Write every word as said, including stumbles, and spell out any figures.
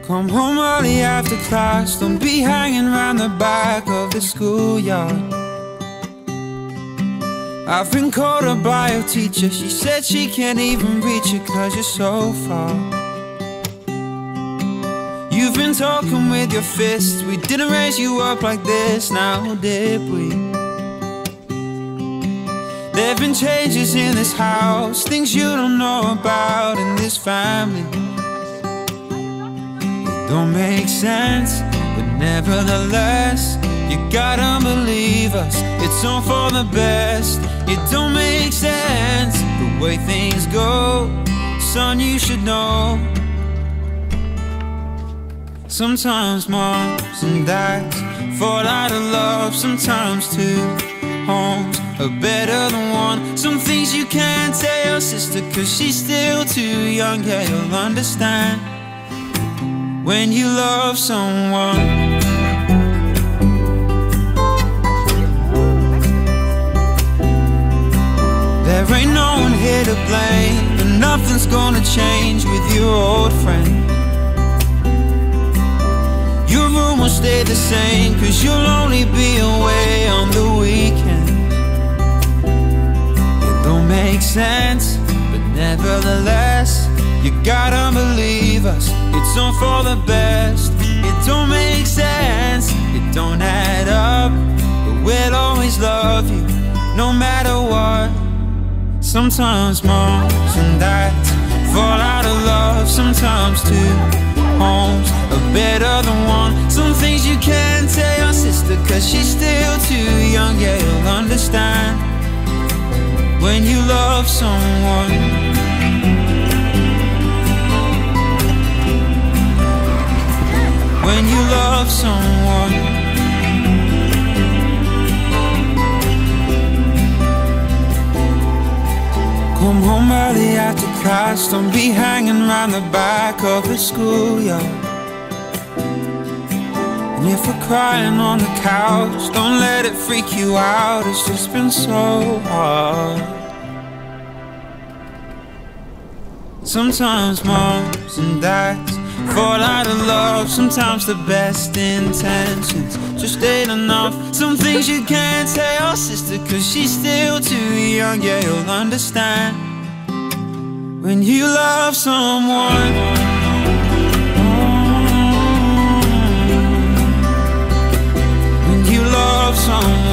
Come home early after class, don't be hanging around the back of the schoolyard. I've been called a bio teacher, she said she can't even reach you cause you're so far. You've been talking with your fists, we didn't raise you up like this, now did we? There've been changes in this house, things you don't know about in this family. It don't make sense, but nevertheless, you gotta believe us, it's all for the best. It don't make sense, the way things go, son, you should know. Sometimes moms and dads fall out of love, sometimes two homes are better than one. Some things you can't tell your sister cause she's still too young. Yeah, you'll understand when you love someone. There ain't no one here to blame, and nothing's gonna change with your old friend. Your room will stay the same cause you'll only be away on the weekend. It don't make sense, but nevertheless, you gotta believe us, it's all for the best. It don't make sense, it don't add up, but we'll always love you, no matter what. Sometimes moms and dads fall out of love, sometimes two homes are better than one. Some things you can't tell your sister cause she's still too young. Yeah, you'll understand when you love someone. When you love someone. Come home early after class, don't be hanging around the back of the schoolyard. And if we're crying on the couch, don't let it freak you out, it's just been so hard. Sometimes moms and dads fall out of love, sometimes the best intentions just ain't enough. Some things you can't tell your sister cause she's still too young. Yeah, you'll understand when you love someone. When you love someone.